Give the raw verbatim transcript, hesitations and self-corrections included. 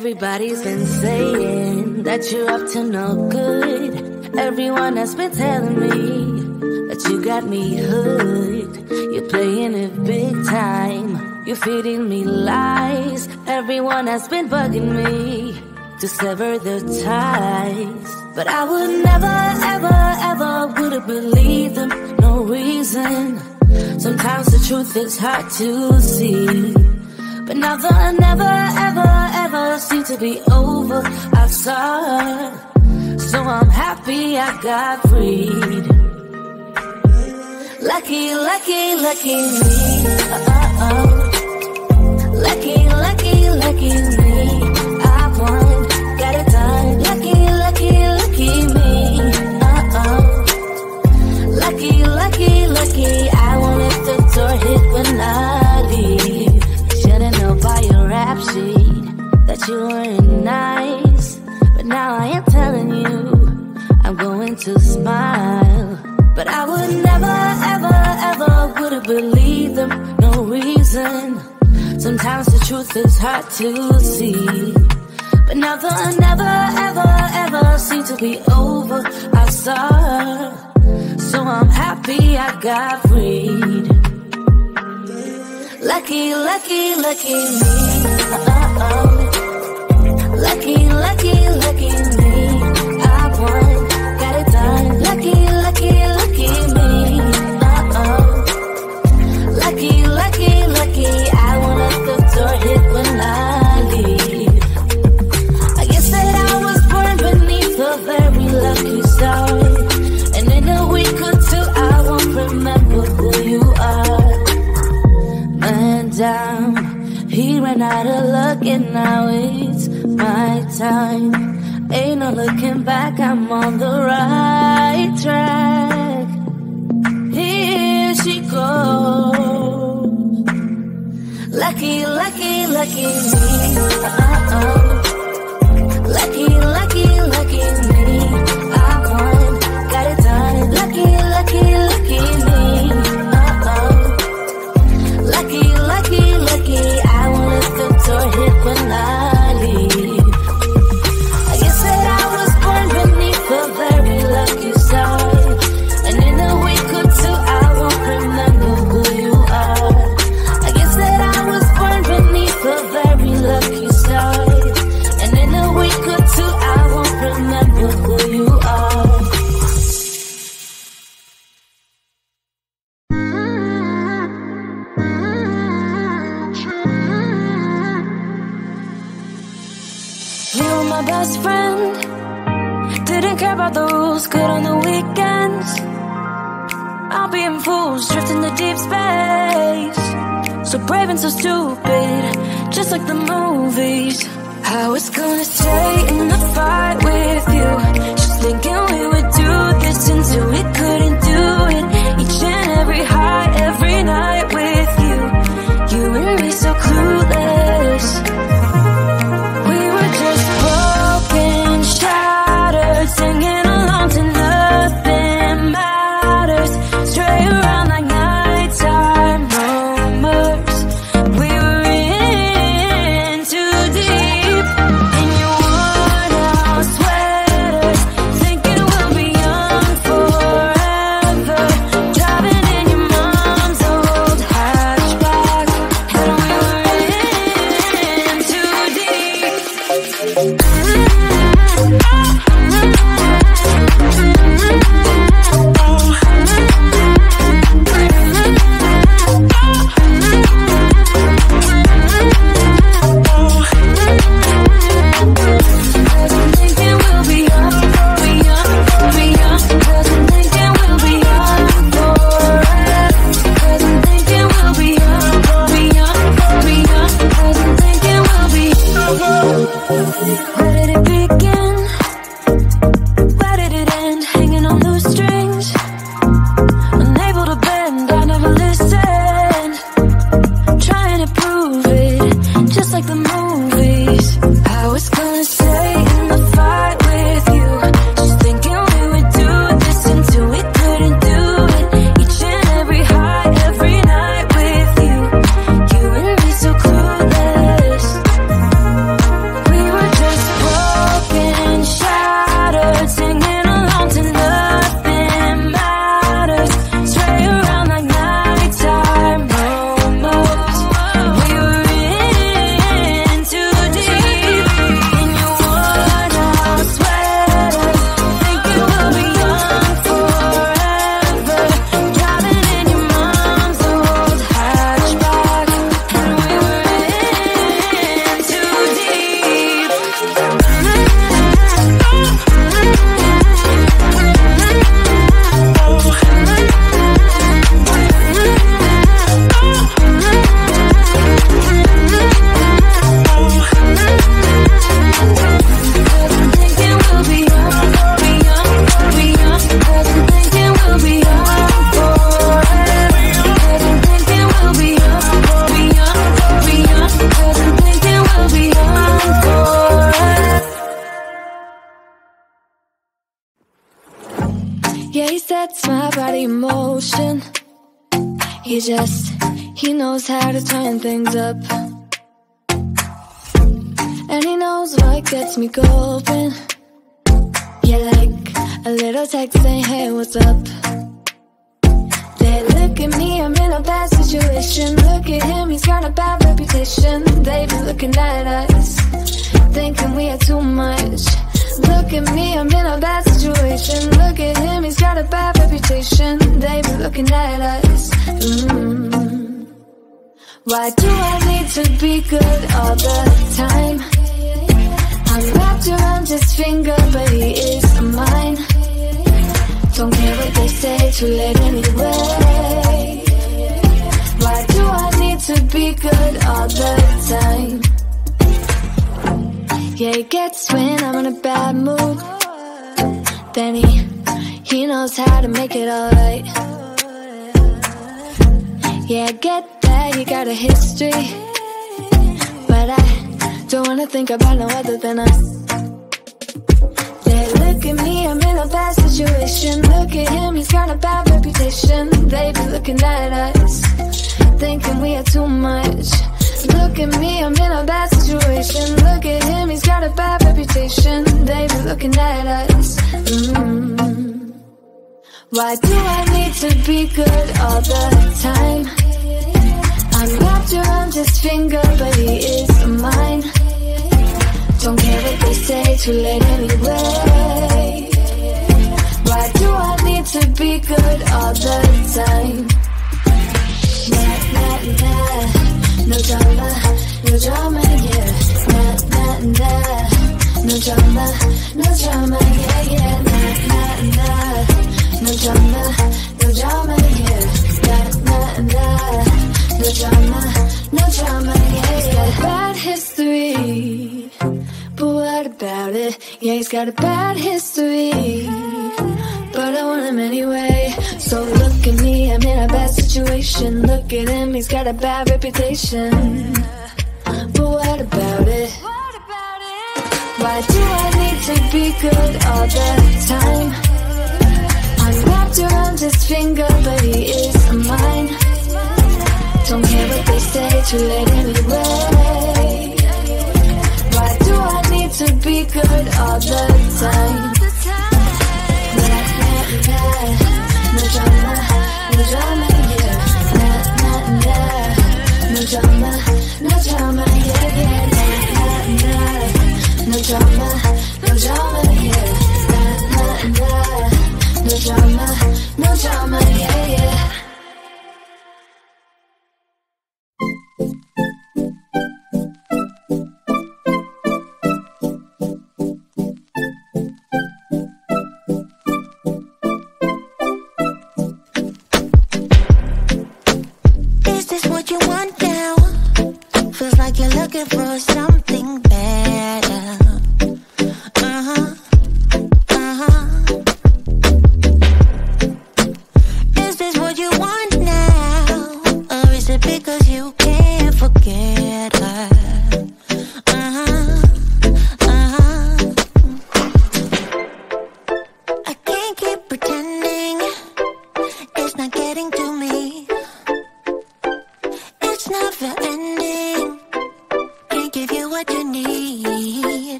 Everybody's been saying that you're up to no good. Everyone has been telling me that you got me hooked. You're playing it big time. You're feeding me lies. Everyone has been bugging me to sever the ties. But I would never, ever, ever would have believed them. No reason. Sometimes the truth is hard to see. But now the never, ever, ever seem to be over. I saw, so I'm happy I got freed. Lucky, lucky, lucky me. Uh-oh. Lucky, lucky, lucky me. I won, got it done. Lucky, lucky, lucky me. Uh-oh. Lucky, lucky, lucky. I won't let the door hit when I leave. Should've known by your rap sheet that you weren't nice. But now I am telling you, I'm going to smile. But I would never, ever, ever would have believed them. No reason. Sometimes the truth is hard to see. But now the never, ever, ever seem to be over. I saw, so I'm happy I got freed. Lucky, lucky, lucky me. Uh-oh. Lucky, lucky, lucky me. I won, got it done. Lucky, lucky, lucky me. Uh-oh. Lucky, lucky, lucky. I won't let the door hit when I leave. I guess that I was born beneath a very lucky star. And in a week or two I won't remember who you are. Man down, he ran out of luck and now it's my time. Ain't no looking back, I'm on the right track. Here she goes. Lucky, lucky, lucky me. Uh-oh. Lucky, lucky, lucky me. I won, got it done. Lucky, lucky, lucky me. Uh-oh. Lucky, lucky, lucky. I won't let the door hit when I leave. I guess that I was born beneath a very lucky star. And in a week or two I won't remember who you are. I guess that I was born beneath a very lucky star. And in a week or two I won't remember who you are. You were my best friend. Didn't care about the rules, good on the weekends. I'll be in fools, drifting to deep space. So brave and so stupid, just like the movies. I was gonna stay in the fight with you, just thinking we would do this until we couldn't do it. Each and every high, every night with you. You and me so clueless. Singing along to nothing matters. Stray around like nighttime rumors. We were in too deep. In your worn out sweaters, thinking we'll be Yeah, he sets my body in motion. He just, he knows how to turn things up. And he knows what gets me going. Yeah, like a little text saying, hey, what's up? They look at me, I'm in a bad situation. Look at him, he's got a bad reputation. They be looking at us, thinking we are too much. Look at me, I'm in a bad situation. Look at him, he's got a bad reputation. They be looking at us. mm. Why do I need to be good all the time? I'm wrapped around his finger, but he is mine. Don't care what they say, too late anyway. Why do I need to be good all the time? Yeah, he gets when I'm in a bad mood. Then he, he knows how to make it alright. Yeah, I get that you got a history, but I don't wanna think about no other than us. They look at me, I'm in a bad situation. Look at him, he's got a bad reputation. They be looking at us, thinking we are too much. Look at me, I'm in a bad situation. Look at him, he's got a bad reputation. They be looking at us. mm. Why do I need to be good all the time? I'm wrapped around his finger, but he is mine. Don't care what they say, too late anyway. Why do I need to be good all the time? Nah, nah, nah. No drama, no drama, yeah. Nah, nah, nah. No drama, no drama, yeah, yeah. Nah, nah, nah. No drama, no drama, yeah. Nah, nah, nah. No drama, no drama, yeah, yeah. He's got a bad history, but what about it? Yeah, he's got a bad history, but I want him anyway. So look at me, I'm in a bad situation. Look at him, he's got a bad reputation, but what about it? Why do I need to be good all the time? I'm wrapped around his finger, but he is mine. Don't care what they say, too late anyway. Why do I need to be good all the time? Nah, nah, nah. No drama, no drama, yeah. Nah, nah, nah. No drama, no drama, yeah, yeah. Nah, nah, nah. No drama, no drama, yeah. Nah, nah, nah. No drama, no drama, yeah, yeah. Looking for a